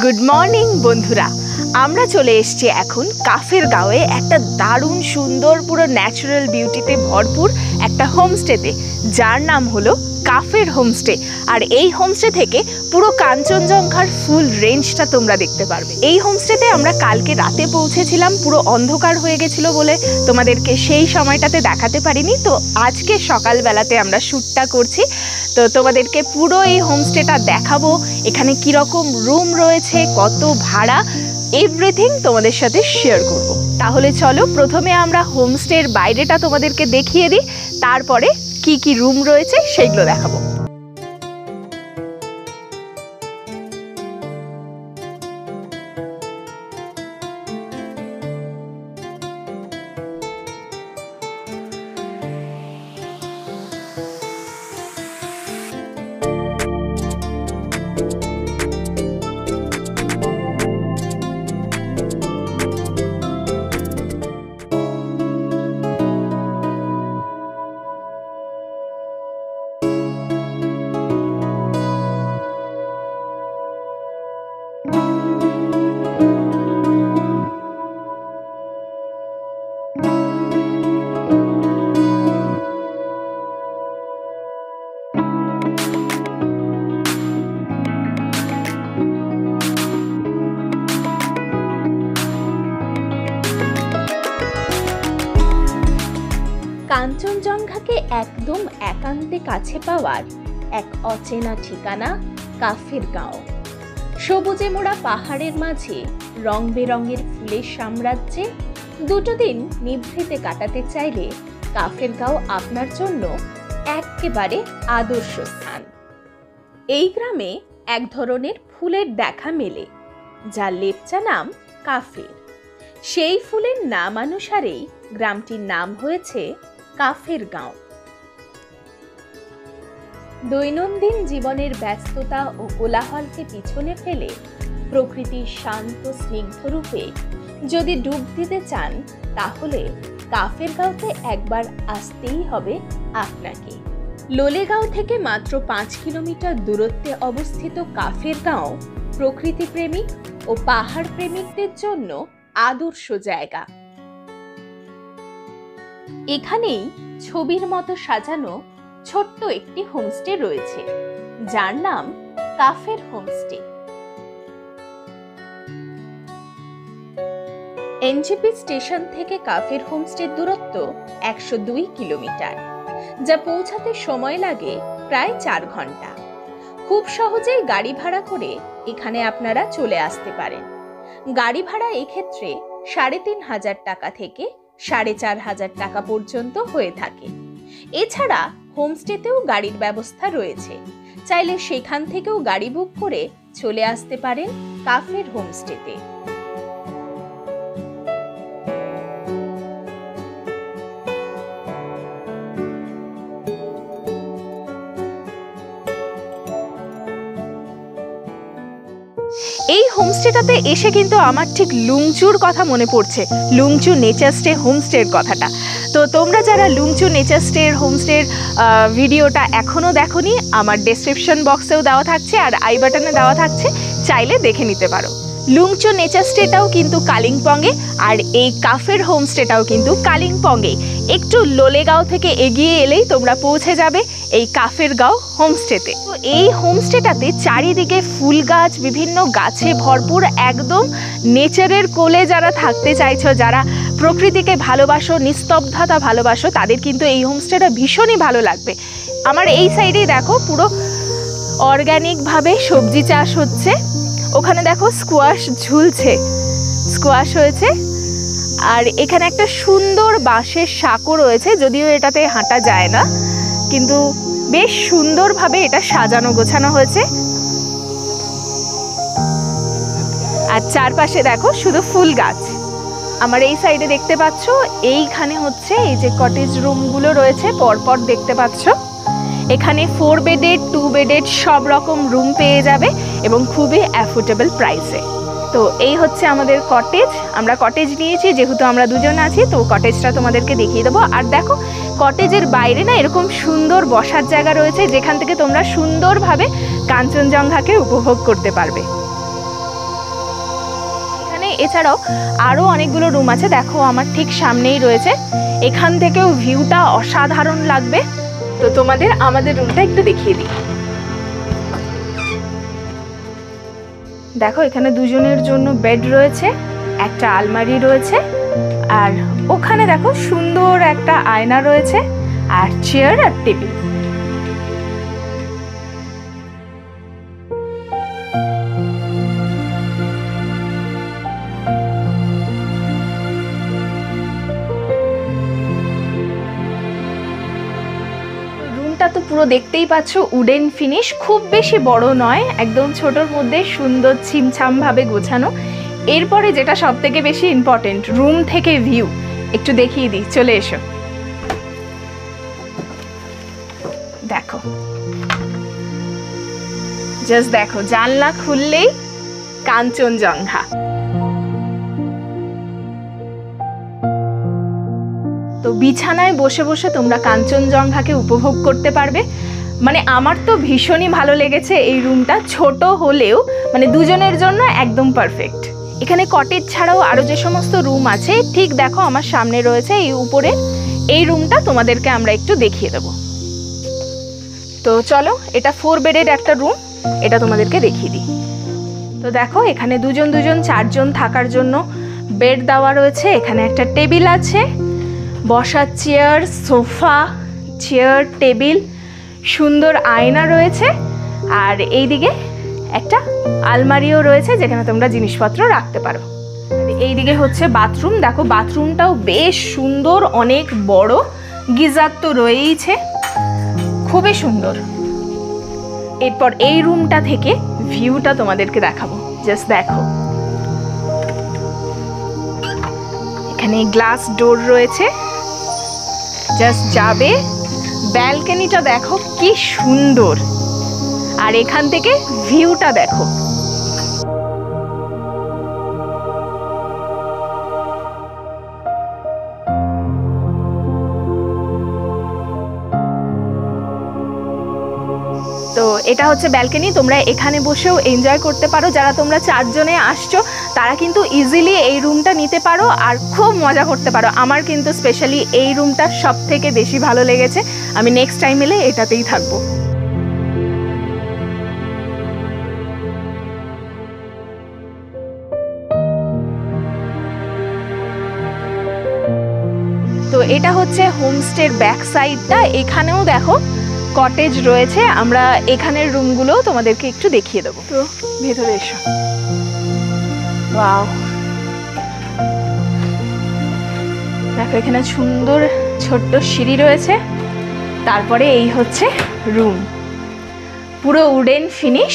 Good morning বন্ধুরা, আমরা চলে এসেছি এখন কাফেরগাঁওয়ে একটা দারুণ সুন্দর পুরো ন্যাচারাল বিউটিতে ভরপুর একটা হোমস্টেতে, যার নাম হলো কাফের হোমস্টে। আর এই হোমস্টে থেকে পুরো কাঞ্চনজঙ্ঘার ফুল রেঞ্জটা তোমরা দেখতে পারবে। এই হোমস্টেতে আমরা কালকে রাতে পৌঁছেছিলাম, পুরো অন্ধকার হয়ে গেছিলো বলে তোমাদেরকে সেই সময়টাতে দেখাতে পারিনি। তো আজকে সকালবেলাতে আমরা শ্যুটটা করছি, তো তোমাদেরকে পুরো এই হোমস্টেটা দেখাবো। এখানে কীরকম রুম রয়েছে, কত ভাড়া, এভরিথিং তোমাদের সাথে শেয়ার করব। তাহলে চলো প্রথমে আমরা হোমস্টের বাইরেটা তোমাদেরকে দেখিয়ে দিই, তারপরে কি কি রুম রয়েছে সেগুলো দেখাবো। কাঞ্চনজঙ্ঘাকে একদম একান্তে কাছে পাওয়ার এক অচেনা ঠিকানা কাফেরগাঁও। সবুজে মোড়া পাহাড়ের মাঝে রং বেরঙের ফুলের সাম্রাজ্যে দুটো দিন নিভৃতে কাটাতে চাইলে কাফেরগাঁও আপনার জন্য একেবারে আদর্শ স্থান। এই গ্রামে এক ধরনের ফুলের দেখা মেলে, যার লেপচা নাম কাফের। সেই ফুলের নাম অনুসারেই গ্রামটির নাম হয়েছে কাফেরগাঁও। দৈনন্দিন জীবনের ব্যস্ততা ও কোলাহলকে পিছনে ফেলে প্রকৃতির শান্ত স্নিগ্ধ রূপে যদি ডুব দিতে চান, তাহলে কাফেরগাঁওতে একবার আসতেই হবে আপনাকে। লোলেগাঁও থেকে মাত্র 5 কিলোমিটার দূরত্বে অবস্থিত কাফেরগাঁও প্রকৃতিপ্রেমিক ও পাহাড় প্রেমিকদের জন্য আদর্শ জায়গা। এখানেই ছবির মতো সাজানো ছোট্ট একটি হোমস্টে রয়েছে, যার নাম কাফের হোমস্টে। এনজেপি স্টেশন থেকে কাফের হোমস্টের দূরত্ব 102 কিলোমিটার, যা পৌঁছাতে সময় লাগে প্রায় 4 ঘন্টা। খুব সহজেই গাড়ি ভাড়া করে এখানে আপনারা চলে আসতে পারেন। গাড়ি ভাড়া এক্ষেত্রে 3500 টাকা থেকে 4500 টাকা পর্যন্ত হয়ে থাকে। এছাড়া হোমস্টেতেও গাড়ির ব্যবস্থা রয়েছে, চাইলে সেখান থেকেও গাড়ি বুক করে চলে আসতে পারেন কাফের হোমস্টেতে। এই হোমস্টেটাতে এসে কিন্তু আমার ঠিক লুংচুর কথা মনে পড়ছে, লুংচু নেচার স্টে হোমস্টের কথাটা। তো তোমরা যারা লুংচু নেচার স্টের হোমস্টের ভিডিওটা এখনও দেখোনি, আমার ডেসক্রিপশন বক্সেও দেওয়া থাকছে আর আই বাটনে দেওয়া থাকছে, চাইলে দেখে নিতে পারো। লুংচু নেচার স্টেটাও কিন্তু কালিম্পংয়ে, আর এই কাফের হোমস্টেটাও কিন্তু কালিম্পংয়ে। একটু লোলেগাঁও থেকে এগিয়ে এলেই তোমরা পৌঁছে যাবে এই কাফেরগাঁও হোমস্টেতে। তো এই হোমস্টেটাতে চারিদিকে ফুল গাছ, বিভিন্ন গাছে ভরপুর, একদম নেচারের কোলে যারা থাকতে চাইছো, যারা প্রকৃতিকে ভালোবাসো, নিস্তব্ধতা ভালোবাসো, তাদের কিন্তু এই হোমস্টেটা ভীষণই ভালো লাগবে। আমার এই সাইডেই দেখো পুরো অর্গ্যানিকভাবে সবজি চাষ হচ্ছে। ওখানে দেখো স্কোয়াশ ঝুলছে, স্কোয়াশ হয়েছে। আর এখানে একটা সুন্দর বাঁশের সাঁকো রয়েছে, যদিও এটাতে হাঁটা যায় না, কিন্তু বেশ সুন্দরভাবে এটা সাজানো গোছানো হয়েছে। আর চারপাশে দেখো শুধু ফুল গাছ। আমার এই সাইডে দেখতে পাচ্ছ, এইখানে হচ্ছে এই যে কটেজ রুমগুলো রয়েছে পরপর দেখতে পাচ্ছ। এখানে 4 বেডেড 2 বেডেড সব রকম রুম পেয়ে যাবে এবং খুবই অ্যাফোর্ডেবল প্রাইসে। তো এই হচ্ছে আমাদের কটেজ। আমরা কটেজ নিয়েছি যেহেতু আমরা দুজন আছি, তো কটেজটা তোমাদেরকে দেখিয়ে দেবো। আর দেখো কটেজের বাইরে না এরকম সুন্দর বসার জায়গা রয়েছে, যেখান থেকে তোমরা সুন্দরভাবে কাঞ্চনজঙ্ঘাকে উপভোগ করতে পারবে। এছাড়াও আরও অনেকগুলো রুম আছে, দেখো আমার ঠিক সামনেই রয়েছে। এখান থেকেও ভিউটা অসাধারণ লাগবে। তো তোমাদের আমাদের রুমটা একটু দেখিয়ে দিই। দেখো এখানে দুজনের জন্য বেড রয়েছে, একটা আলমারি রয়েছে, আর ওখানে দেখো সুন্দর একটা আয়না রয়েছে, আর চেয়ার আর টেবিল। তো পুরো দেখতেই পাচ্ছ উডেন ফিনিশ, খুব বেশি বড় নয়, একদম ছোটর মধ্যে সুন্দর ছিমছাম ভাবে গোছানো। এরপরে যেটা সব থেকে বেশি ইম্পর্টেন্ট, রুম থেকে ভিউ একটু দেখিয়ে দিই, চলে এসো। দেখো জাস্ট দেখো, জানলা খুললেই কাঞ্চনজঙ্ঘা। তো বিছানায় বসে বসে তোমরা কাঞ্চনজঙ্ঘাকে উপভোগ করতে পারবে। মানে আমার তো ভীষণই ভালো লেগেছে এই রুমটা, ছোট হলেও মানে দুজনের জন্য একদম পারফেক্ট। এখানে কটেজ ছাড়াও আরও যে সমস্ত রুম আছে, ঠিক দেখো আমার সামনে রয়েছে এই উপরে এই রুমটা, তোমাদেরকে আমরা একটু দেখিয়ে দেবো। তো চলো, এটা 4 বেডের একটা রুম, এটা তোমাদেরকে দেখিয়ে দিই। তো দেখো এখানে দুজন 4জন থাকার জন্য বেড দেওয়া রয়েছে। এখানে একটা টেবিল আছে, বসার চেয়ার, সোফা, চেয়ার, টেবিল, সুন্দর আয়না রয়েছে, আর এইদিকে একটা আলমারিও রয়েছে যেখানে তোমরা জিনিসপত্র রাখতে পারো। এইদিকে হচ্ছে বাথরুম, দেখো বাথরুমটাও বেশ সুন্দর, অনেক বড়, গিজার তো রয়েইছে, খুবই সুন্দর। এরপর এই রুমটা থেকে ভিউটা তোমাদেরকে দেখাবো, জাস্ট দেখো। এখানে গ্লাস ডোর রয়েছে, জাস্ট যাবে, ব্যালকনিটা দেখো কি সুন্দর, আর এখান থেকে ভিউটা দেখো। তো এটা হচ্ছে ব্যালকনি, তোমরা এখানে বসেও এনজয় করতে পারো। যারা তোমরা 4 জনে আসছো তারা কিন্তু ইজিলি এই রুমটা নিতে পারো আর খুব মজা করতে পারো। আমার কিন্তু স্পেশালি এই রুমটা সব থেকে বেশি ভালো লেগেছে, আমি নেক্সট টাইম এলে এটাতেই থাকবো। তো এটা হচ্ছে হোমস্টের ব্যাক সাইডটা, এখানেও দেখো কটেজ রয়েছে, আমরা এখানের রুমগুলো তোমাদেরকে একটু দেখিয়ে দেবো। তো ভেতরে এসো। ওয়াও, দেখো এখানে সুন্দর ছোট্ট সিঁড়ি রয়েছে, তারপরে এই হচ্ছে রুম, পুরো উডেন ফিনিশ।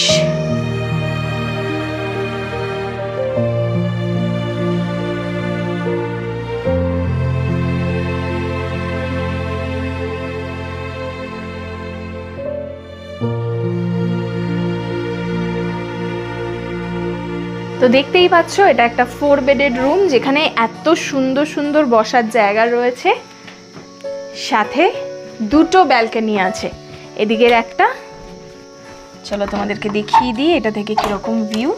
তো দেখতেই পাচ্ছ এটা একটা 4 বেডের রুম, যেখানে এত সুন্দর সুন্দর বসার জায়গা রয়েছে, সাথে দুটো ব্যালকনি আছে, এদিকের একটা, চলো তোমাদেরকে দেখিয়ে দিই এটা থেকে কিরকম ভিউ।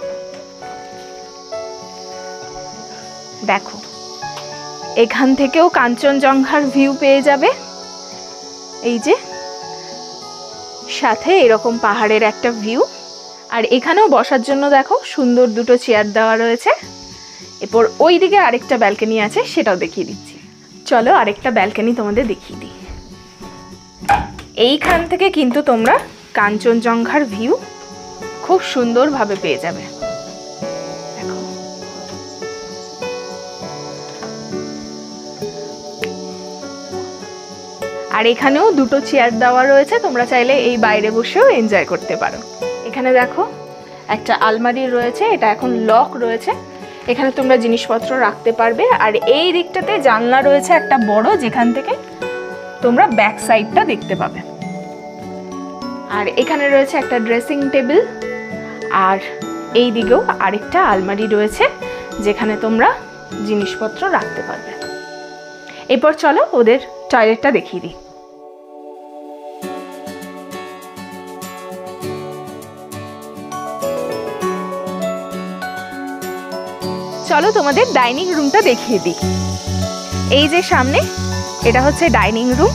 দেখো এখান থেকেও কাঞ্চনজঙ্ঘার ভিউ পেয়ে যাবে, এই যে সাথে এরকম পাহাড়ের একটা ভিউ, আর এখানেও বসার জন্য দেখো সুন্দর দুটো চেয়ার দেওয়া রয়েছে। এরপর ওই দিকে আরেকটা ব্যালকনি আছে, সেটাও দেখিয়ে দিচ্ছি। চলো আরেকটা ব্যালকনি তোমাদের দেখিয়ে দিই। এইখান থেকে কিন্তু তোমরা কাঞ্চনজঙ্ঘার ভিউ খুব সুন্দরভাবে পেয়ে যাবে। দেখো আর এখানেও দুটো চেয়ার দেওয়া রয়েছে, তোমরা চাইলে এই বাইরে বসেও এনজয় করতে পারো। এখানে দেখো একটা আলমারি রয়েছে, এটা এখন লক রয়েছে, এখানে তোমরা জিনিসপত্র রাখতে পারবে। আর এই দিকটাতে জানলা রয়েছে একটা বড়, যেখান থেকে তোমরা ব্যাক সাইডটা দেখতে পাবে। আর এখানে রয়েছে একটা ড্রেসিং টেবিল, আর এই দিকেও আরেকটা আলমারি রয়েছে যেখানে তোমরা জিনিসপত্র রাখতে পারবে। এরপর চলো ওদের টয়লেটটা দেখিয়ে দিই। চলো তোমাদের ডাইনিং রুমটা দেখিয়ে দিই। এই যে সামনে, এটা হচ্ছে ডাইনিং রুম।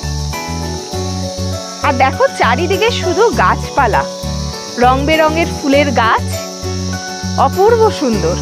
আর দেখো চারিদিকে শুধু গাছপালা, রং বেরঙের ফুলের গাছ, অপূর্ব সুন্দর।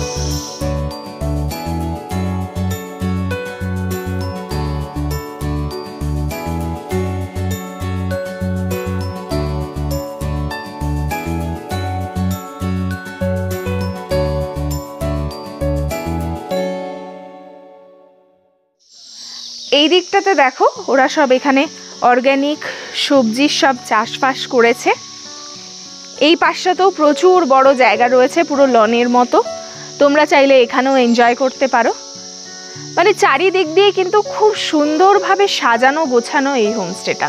এই দিকটাতে দেখো ওরা সব এখানে অর্গানিক সবজির সব চাষবাস করেছে। এই পাশটাতেও প্রচুর বড় জায়গা রয়েছে, পুরো লনের মতো। তোমরা চাইলে এখানেও এনজয় করতে পারো। মানে চারিদিক দিয়ে কিন্তু খুব সুন্দরভাবে সাজানো গোছানো এই হোমস্টেটা।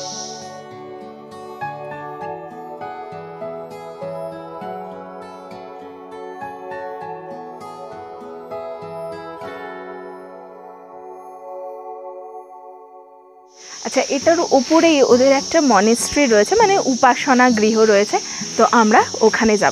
আচ্ছা, এটার উপরেই ওদের একটা মনেস্ট্রি রয়েছে, মানে উপাসনা গৃহ রয়েছে, তো আমরা ওখানে যাব।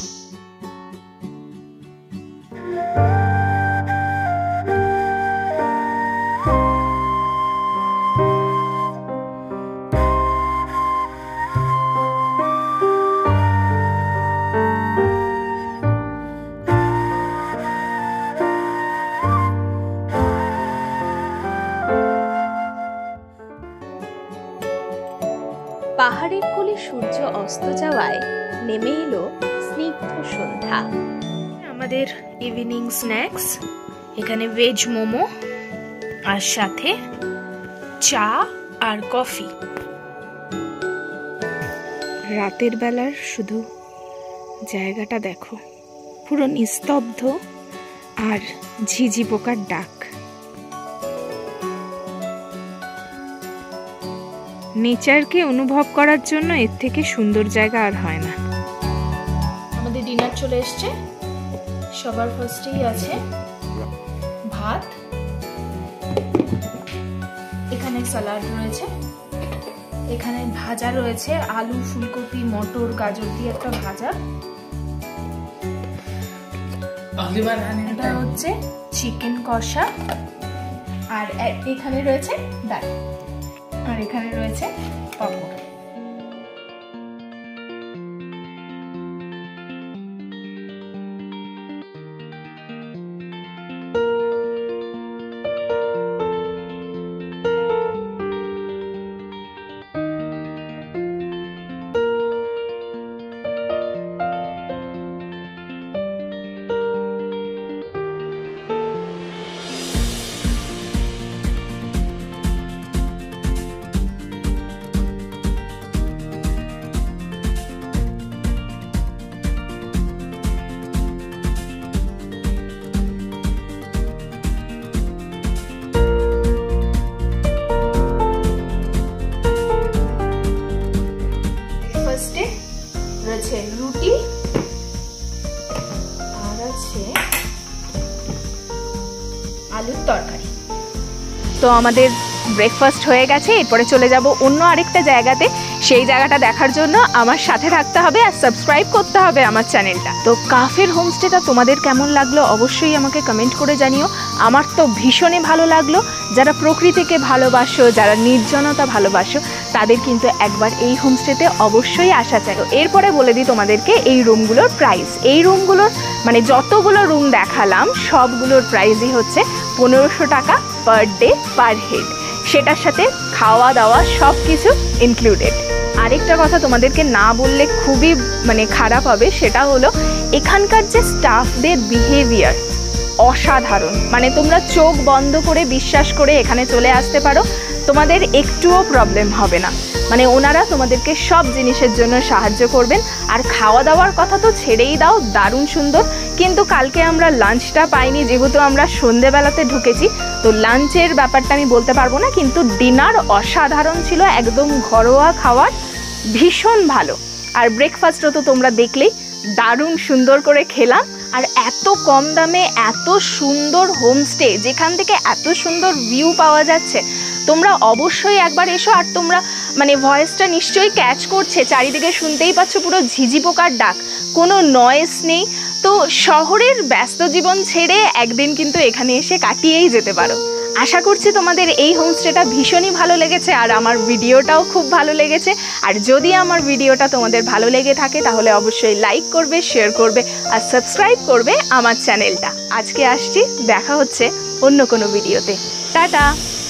পাহাড়ের কোলে সূর্য অস্ত যাওয়ায় নেমে এলো স্নিগ্ধ সন্ধ্যা। আমাদের ইভিনিং স্ন্যাক্স, এখানে ভেজ মোমো আর সাথে চা আর কফি। রাতের বেলার শুধু জায়গাটা দেখো, পুরো নিস্তব্ধ আর ঝিঝি পোকার ডাক। নেচারকে অনুভব করার জন্য এর থেকে সুন্দর জায়গা আর হয় না। আমাদের ডিনার চলে এসছে। সবার ফার্স্টেই আছে ভাত, এখানে স্যালাড রয়েছে, এখানে ভাজা রয়েছে আলু, ফুলকপি, মটর, গাজর দিয়ে একটা ভাজা। এটা হচ্ছে চিকেন কষা, আর এখানে রয়েছে ডাল, আর এখানে রয়েছে পাপড়। রয়েছে রুটি আর আছে আলুর তরকারি। তো আমাদের ব্রেকফাস্ট হয়ে গেছে, এরপরে চলে যাব অন্য আরেকটা জায়গাতে। সেই জায়গাটা দেখার জন্য আমার সাথে থাকতে হবে আর সাবস্ক্রাইব করতে হবে আমার চ্যানেলটা। তো কাফের হোমস্টেটা তোমাদের কেমন লাগলো অবশ্যই আমাকে কমেন্ট করে জানিও। আমার তো ভীষণই ভালো লাগলো। যারা প্রকৃতিকে ভালোবাসো, যারা নির্জনতা ভালোবাসো, তাদের কিন্তু একবার এই হোমস্টেতে অবশ্যই আসা চাই। তো এরপরে বলে দিই তোমাদেরকে এই রুমগুলোর প্রাইস। এই রুমগুলোর মানে যতগুলো রুম দেখালাম সবগুলোর প্রাইসই হচ্ছে 1500 টাকা পার ডে পার হেড। সেটার সাথে খাওয়া দাওয়া সব কিছু ইনক্লুডেড। আরেকটা কথা তোমাদেরকে না বললে খুবই মানে খারাপ হবে, সেটা হলো এখানকার যে স্টাফদের বিহেভিয়ার অসাধারণ। মানে তোমরা চোখ বন্ধ করে বিশ্বাস করে এখানে চলে আসতে পারো, তোমাদের একটুও প্রবলেম হবে না। মানে ওনারা তোমাদেরকে সব জিনিসের জন্য সাহায্য করবেন। আর খাওয়া দাওয়ার কথা তো ছেড়েই দাও, দারুণ সুন্দর। কিন্তু কালকে আমরা লাঞ্চটা পাইনি, যেহেতু আমরা সন্ধেবেলাতে ঢুকেছি, তো লাঞ্চের ব্যাপারটা আমি বলতে পারবো না। কিন্তু ডিনার অসাধারণ ছিল, একদম ঘরোয়া খাবার, ভীষণ ভালো। আর ব্রেকফাস্টও তো তোমরা দেখলেই, দারুণ সুন্দর করে খেলাম। আর এত কম দামে এত সুন্দর হোমস্টে, যেখান থেকে এত সুন্দর ভিউ পাওয়া যাচ্ছে, তোমরা অবশ্যই একবার এসো। আর তোমরা মানে ভয়েসটা নিশ্চয়ই ক্যাচ করছে, চারিদিকে শুনতেই পাচ্ছ পুরো ঝিঝি পোকার ডাক, কোনো নয়েজ নেই। তো শহরের ব্যস্ত জীবন ছেড়ে একদিন কিন্তু এখানে এসে কাটিয়েই যেতে পারো। আশা করছি তোমাদের এই হোমস্টেটা ভীষণই ভালো লেগেছে আর আমার ভিডিওটাও খুব ভালো লেগেছে। আর যদি আমার ভিডিওটা তোমাদের ভালো লেগে থাকে তাহলে অবশ্যই লাইক করবে, শেয়ার করবে আর সাবস্ক্রাইব করবে আমার চ্যানেলটা। আজকে আসছি, দেখা হচ্ছে অন্য কোনো ভিডিওতে। টাটা।